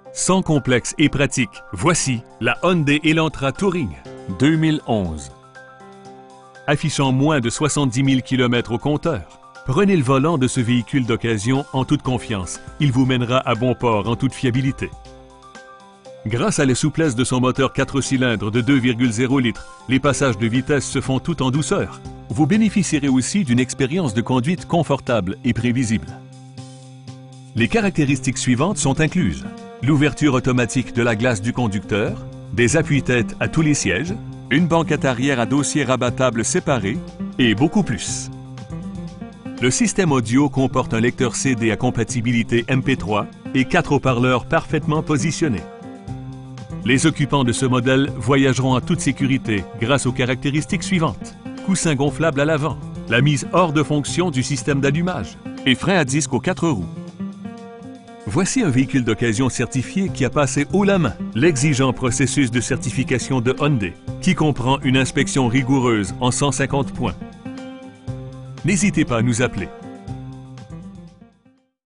Sans complexe et pratique, voici la Hyundai Elantra Touring 2011. Affichant moins de 70 000 km au compteur, prenez le volant de ce véhicule d'occasion en toute confiance. Il vous mènera à bon port en toute fiabilité. Grâce à la souplesse de son moteur 4 cylindres de 2,0 litres, les passages de vitesse se font tout en douceur. Vous bénéficierez aussi d'une expérience de conduite confortable et prévisible. Les caractéristiques suivantes sont incluses: l'ouverture automatique de la glace du conducteur, des appuis-têtes à tous les sièges, une banquette arrière à dossier rabattable séparé et beaucoup plus. Le système audio comporte un lecteur CD à compatibilité MP3 et 4 haut-parleurs parfaitement positionnés. Les occupants de ce modèle voyageront en toute sécurité grâce aux caractéristiques suivantes: coussin gonflable à l'avant, la mise hors de fonction du système d'allumage et frein à disque aux 4 roues. Voici un véhicule d'occasion certifié qui a passé haut la main l'exigeant processus de certification de Hyundai, qui comprend une inspection rigoureuse en 150 points. N'hésitez pas à nous appeler